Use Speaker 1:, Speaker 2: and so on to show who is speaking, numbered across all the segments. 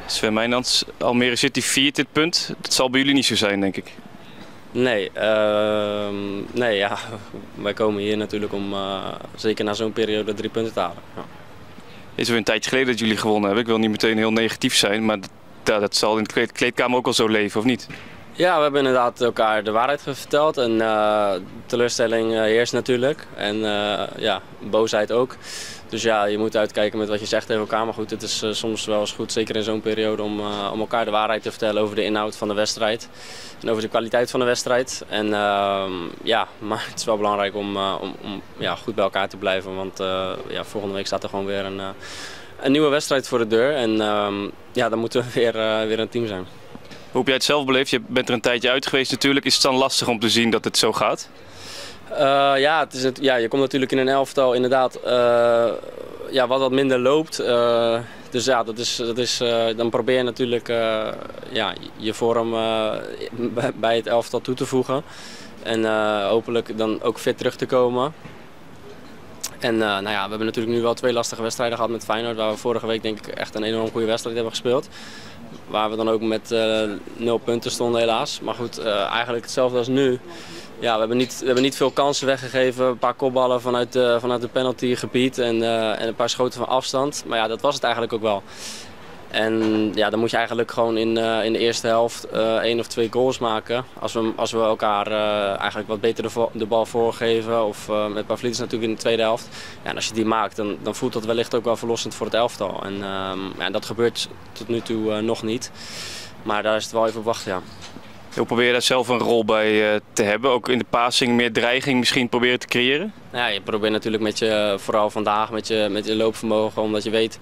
Speaker 1: Sven Meijnans, Almere City viert dit punt. Dat zal bij jullie niet zo zijn, denk ik.
Speaker 2: Nee, nee ja, wij komen hier natuurlijk om zeker na zo'n periode 3 punten te halen. Ja.
Speaker 1: Het is weer een tijdje geleden dat jullie gewonnen hebben. Ik wil niet meteen heel negatief zijn, maar dat zal in de kleedkamer ook wel zo leven, of niet?
Speaker 2: Ja, we hebben inderdaad elkaar de waarheid verteld en teleurstelling heerst natuurlijk en ja, boosheid ook. Dus ja, je moet uitkijken met wat je zegt tegen elkaar, maar goed, het is soms wel eens goed, zeker in zo'n periode, om elkaar de waarheid te vertellen over de inhoud van de wedstrijd en over de kwaliteit van de wedstrijd. En ja, maar het is wel belangrijk om ja, goed bij elkaar te blijven, want ja, volgende week staat er gewoon weer een nieuwe wedstrijd voor de deur en ja, dan moeten we weer een team zijn.
Speaker 1: Hoe heb jij het zelf beleefd? Je bent er een tijdje uit geweest natuurlijk. Is het dan lastig om te zien dat het zo gaat?
Speaker 2: Ja, ja, je komt natuurlijk in een elftal inderdaad ja, wat minder loopt. Dus ja, dan probeer je natuurlijk ja, je vorm bij het elftal toe te voegen. En hopelijk dan ook fit terug te komen. En nou ja, we hebben natuurlijk nu wel 2 lastige wedstrijden gehad met Feyenoord. Waar we vorige week denk ik echt een enorm goede wedstrijd hebben gespeeld. Waar we dan ook met 0 punten stonden helaas. Maar goed, eigenlijk hetzelfde als nu. Ja, we hebben niet veel kansen weggegeven. Een paar kopballen vanuit de penaltygebied en een paar schoten van afstand. Maar ja, dat was het eigenlijk ook wel. En ja, dan moet je eigenlijk gewoon in de eerste helft 1 of 2 goals maken. Als we elkaar eigenlijk wat beter de bal voorgeven. Of met Pavlidis natuurlijk in de tweede helft. Ja, en als je die maakt, dan voelt dat wellicht ook wel verlossend voor het elftal. En ja, dat gebeurt tot nu toe nog niet. Maar daar is het wel even op wachten, ja.
Speaker 1: Hoe probeer je daar zelf een rol bij te hebben? Ook in de passing meer dreiging misschien proberen te creëren?
Speaker 2: Ja, je probeert natuurlijk vooral vandaag met je loopvermogen, omdat je weet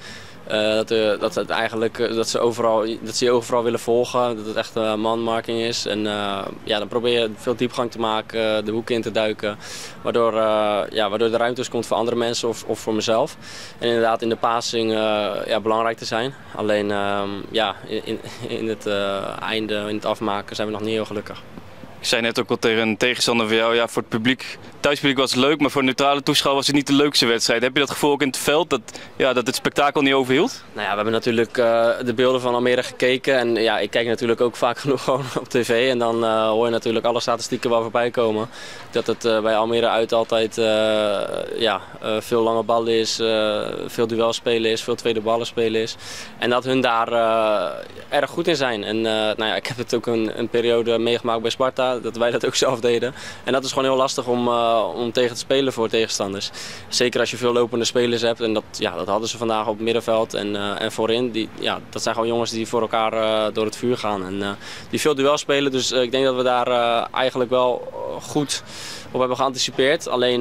Speaker 2: dat ze overal willen volgen, dat het echt manmarking is. En ja, dan probeer je veel diepgang te maken, de hoeken in te duiken, waardoor er ruimtes komt voor andere mensen of voor mezelf. En inderdaad in de passing ja, belangrijk te zijn. Alleen ja, in het einde, in het afmaken zijn we nog niet heel gelukkig.
Speaker 1: Ik zei net ook al tegen een tegenstander van jou, ja, voor het publiek, thuispubliek was het leuk, maar voor een neutrale toeschouwer was het niet de leukste wedstrijd. Heb je dat gevoel ook in het veld, dat het spektakel niet overhield?
Speaker 2: Nou ja, we hebben natuurlijk de beelden van Almere gekeken en ja, ik kijk natuurlijk ook vaak genoeg gewoon op tv en dan hoor je natuurlijk alle statistieken wel voorbij komen. Dat het bij Almere uit altijd ja, veel lange ballen is, veel duelspelen is, veel tweede ballen spelen is. En dat hun daar erg goed in zijn. En nou ja, ik heb het ook een periode meegemaakt bij Sparta, dat wij dat ook zelf deden. En dat is gewoon heel lastig om tegen te spelen voor tegenstanders. Zeker als je veel lopende spelers hebt. En dat hadden ze vandaag op het middenveld en voorin. Ja, dat zijn gewoon jongens die voor elkaar door het vuur gaan. En die veel duel spelen. Dus ik denk dat we daar eigenlijk wel goed op hebben geanticipeerd. Alleen,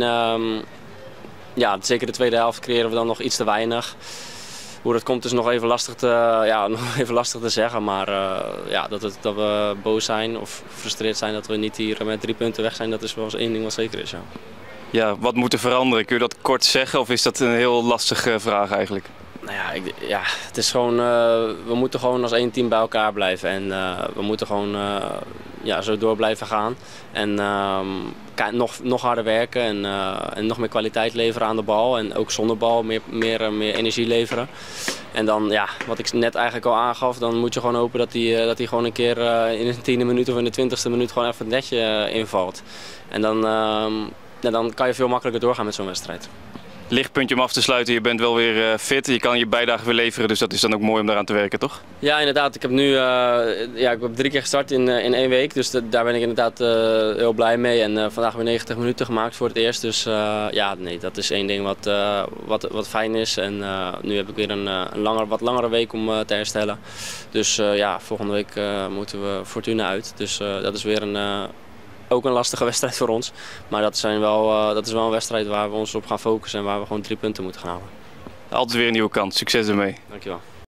Speaker 2: ja, zeker de tweede helft creëren we dan nog iets te weinig. Hoe dat komt is nog even lastig te zeggen, maar ja, dat we boos zijn of gefrustreerd zijn dat we niet hier met 3 punten weg zijn, dat is wel eens één ding wat zeker is. Ja.
Speaker 1: Ja, wat moet er veranderen? Kun je dat kort zeggen of is dat een heel lastige vraag eigenlijk?
Speaker 2: Nou ja, het is gewoon, we moeten gewoon als één team bij elkaar blijven en we moeten gewoon ja, zo door blijven gaan. En nog harder werken en nog meer kwaliteit leveren aan de bal en ook zonder bal meer energie leveren. En dan, ja, wat ik net eigenlijk al aangaf, dan moet je gewoon hopen dat hij gewoon een keer in de 10e minuut of in de 20e minuut gewoon even het netje invalt. En dan kan je veel makkelijker doorgaan met zo'n wedstrijd.
Speaker 1: Lichtpuntje om af te sluiten, je bent wel weer fit, je kan je bijdrage weer leveren, dus dat is dan ook mooi om daaraan te werken, toch?
Speaker 2: Ja, inderdaad. Ik heb nu ik heb 3 keer gestart in 1 week, dus daar ben ik inderdaad heel blij mee. En vandaag weer 90 minuten gemaakt voor het eerst, dus ja, nee, dat is één ding wat fijn is. En nu heb ik weer een wat langere week om te herstellen. Dus ja, volgende week moeten we Fortuna uit, dus dat is weer ook een lastige wedstrijd voor ons. Maar dat is wel een wedstrijd waar we ons op gaan focussen en waar we gewoon 3 punten moeten gaan halen.
Speaker 1: Altijd weer een nieuwe kans. Succes ermee.
Speaker 2: Dankjewel.